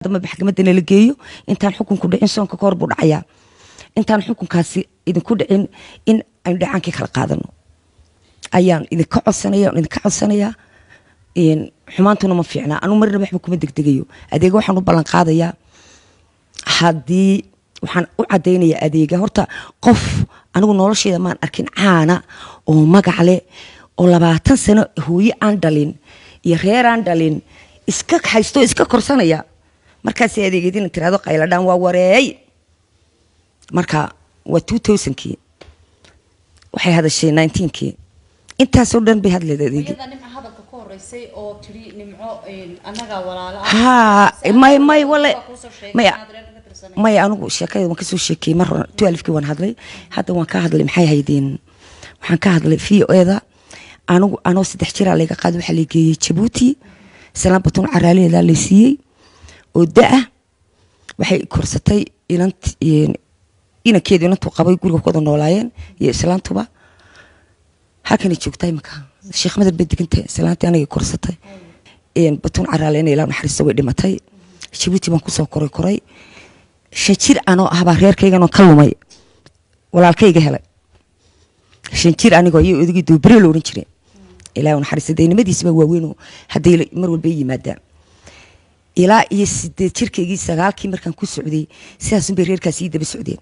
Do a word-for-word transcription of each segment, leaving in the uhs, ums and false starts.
dama maxkamadana la geeyo intaan xukunku dhicin soonka ka hor buu dhacayaa intaan xukunkaasi idinku dhicin in aan dhacaankii kala qaadano ayaan idinka codsanaya idinka codsanaya in xumaantuna ma fiicna anu marna waxba kuma degdegayo adeega waxaan u ballan qaadayaa haddii waxaan u cadaynayaa adeega horta qof anigu nolosheeda maan arkin caana oo magac leh oo labaatan sano hooyo aan dhalin iyo reer aan dhalin iska haysto iska korsanaya markaas adeegyadina tiraado qayladaan waa wareey marka waa two thousand kii waxay hadashay nineteen kii intaas oo dhan bay hadleeday adeegyada nimco hadalka ku horeysay oo tiri nimco anaga walaalo ah ha may may wala may may anigu sheekada waan ka soo sheekay mar twelve kii waan hadlay hadda waan ka hadlay maxay haydeen waxaan ka hadlay V O da anigu anoo saddex jir ah laga qaad waxa la geeyay Djibouti salaam batun caraaleeda la siiyay oo daa waxay korsatay inant ina keedo inantu qabay guriga ku wada noolaayeen iyo islaantuba halkan joogtay marka sheekh madar bedigantay islaantii aniga korsatay een batun caraaleena ilaa naxariisto way dhimatay Djibouti baan ku soo koray koray shajir anoo ahba reerkayga oo ka lumay walaalkayga helay shajir anigoo iyo odigi duubri loo oran jiray ilaa naxariistadeynimadiisba waaweyn hadii mar walba yimaadaan ilaa iyo sideed jirkaygii sagaalkii markaan ku socday sidaas bay reerkaas ii daba socdeen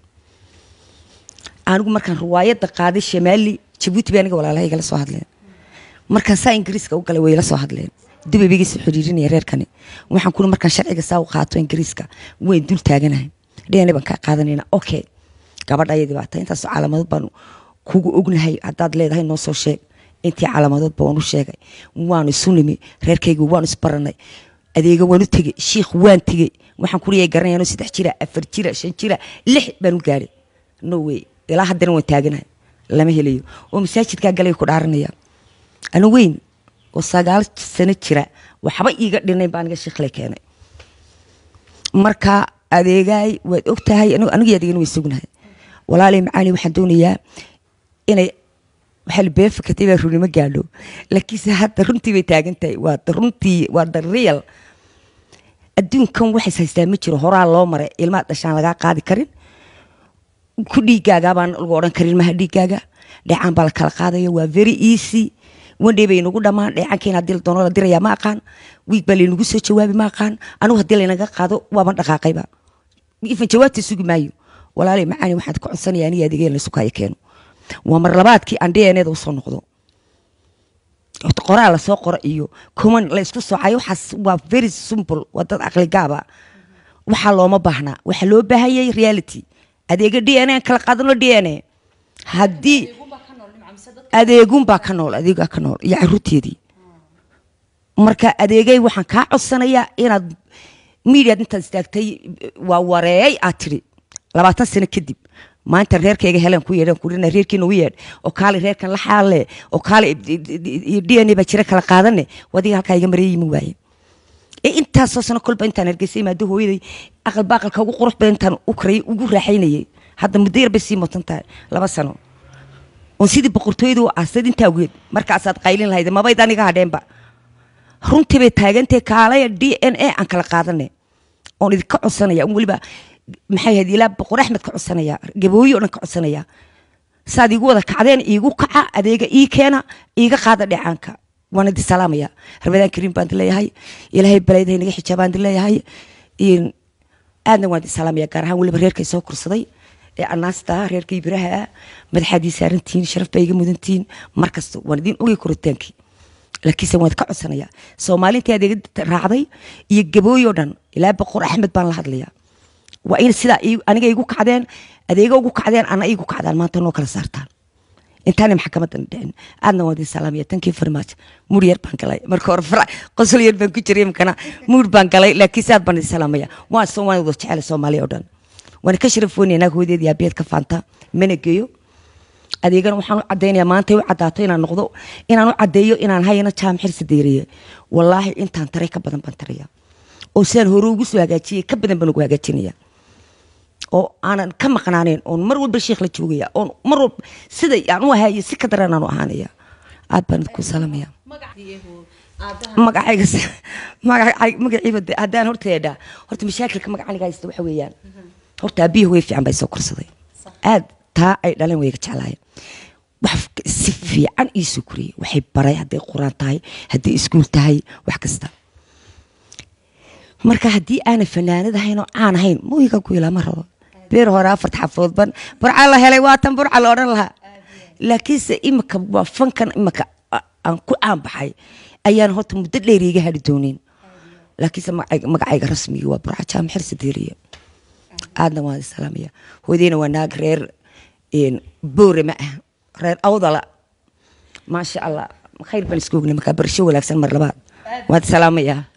anigu markaan riwaayada qaaday Shamaali Djibouti baa aniga walaalahayga la soo hadleen markaan saa Ingiriiska u galay way la soo hadleen dibbiga si xiriirinaya reerkani waxaan ku markaan sharciga saa u qaato Ingiriiska way dul taaganahay dheena baan ka qaadanayna okay gabadhayadii baa intaas calaamad baan kugu ognahay hadaad leedahay noo soo sheeg intii calaamadood baan u sheegay waan isunimi reerkaygu waan isbaranay adeega waan u tagay sheekh waan tagay waxaan ku leeyahay garanayno saddex jira afar jira shan jira lix baan u gaaray no way ilaa haddana waan taaganahay lama helayo oo masaajidka galay ku dhaaranaya ana weyn oo sagaal sano jira waxba iiga dhinay baan iga sheekhlay keenay marka adeegay waad ogtahay anigu adeegana way sugnahay walaalay macaani waxaan doonayaa inay waxal beef katiba runimo gaadho laakiin hadda runtii bay taagantahay waa runtii waa the real adduunkan waxay haystaa ma jiro horaa loo maray ilma dhashaan laga qaadi karin ku dhigaaga baan lagu oran karin ma dhigaaga dhacaan baa kala qaadaya waa very easy wandhay bay nagu dhamaan dhacaankeena dil doono la diraya ma aqaan wiig baa leenugu soo jawaabi ma aqaan anigu hadii la inaga qaado waa ban dhaqaaqayba ifan jawaabta sugi maayo walaalay macaani waxaad ku codsanayaa in adeegeen la sukaay keeno waa mar labaadkii aan D N A da soo noqdo qoraal la soo qoro iyo common la isku soocayo waxaas waa very simple wada aqli gaaba waxa looma baahna waxa loo baahayay reality adeega D N A kala qaadano D N A hadii adeegun baa ka nool adeega ka nool iyo caruurteedii marka adeegay waxaan ka codsanayaa inaad media inta istaagtay waa wareey aad tiri labaatan sano kadib maanta reerkayga helan ku yeeran ku dhina reerkiina u yeed oo kaali reerkan la xaale oo kaali D N A ba jira kala qaadane wadiga halka iga mareeyay ma waaye ee intaas soo sano kulba intaan argeysay maado hooyaday aqal baaqalka ugu qurux badan intaan u karay ugu raaxaynayay hadda muddo yar bay sii mutantaa laba sano oo sidii boqortooyadu aasad inta weed markaas aad qaylin lahayd ma bay daniga hadeenba runtii bay taagantay kaalay D N A aan kala qaadanay oo idinka codsanaya waliba maxay hadii la boqor Axmed ka codsanaya gabooyo dhan ka codsanaya saad igu wada kacdeen igu kaca adeega ii keena iiga qaada dhacaanka وانا دي سلام يا رمضان كريم باند ليهاي إلهي بلاد هنا حجاب باند ليهاي إن أنا وانا دي سلام يا كارها ولا برير كي سوكر صدي الناس تا رير كي برها مدحدي سارنتين شرف بيجي مدنتين مركز وانا دين أوي كرتانكي لكن سويت كعب سنة يا سومالي تيجي راعي يجيبوا يودن إلى بقر أحمد بان لهذليا وإن سلا أنا جاي يجوك عدين أدي يجوك عدين أنا يجوك عدين ما تنوكل صارتان intaan maxkamadda dhicin aadna wadi salaamiya tankii farmaajo muriyar baan galay marka hore fara qosol yar baan ku jiray imkana mur baan galay laakiin saad baan salaamaya waa Soomaaliya wada jecel Soomaaliya oo dhan waan ka sharafoonayna hooyadeed yaa beedka faanta mana geeyo adeegan waxaan u cadeynayaa maanta u cadaato inaan noqdo inaan u cadeeyo inaan hayna jaamcir sadeeriye wallahi intaan taray ka badan baan taraya oo saan hore ugu soo hagaajiyay ka badan baan ugu hagaajinaya oo aanan ka maqnaaneen oo mar walba sheekh la joogaya oo mar walba sida aan u ahaayay si ka daran aan u ahaanaya aad baan ku salaamaya magaciiyo magacayga magacayga magaciiba haddaan horteeda horta mashaakilka magacayga haysta waxa weeyaan horta abiyo way fiican bay soo korsaday aad taa ay dhalan way ka jeclaayeen wax si fiican ii soo koriyay waxay baray hadday quraan tahay hadday iskuul tahay wax kasta marka haddii aanay fanaanad ahayn oo aan ahayn mooyiga ku ilaa ma rabo beer hore afarta xafood ban burca la helay waatan burca la odhan lahaa laakiinse imika waa fankan imika aan ku caan baxay ayaan horta muddo dheer iga hadhi doonin laakiinse magacayga rasmiga waa burca jaamac xirsi diiriye aadna waan salaamaya hooyadeyna waa naag reer boore ma ah reer awdala maasha allah khayr baan isku ognay markaa barasho wanaagsan mar labaad waan salaamaya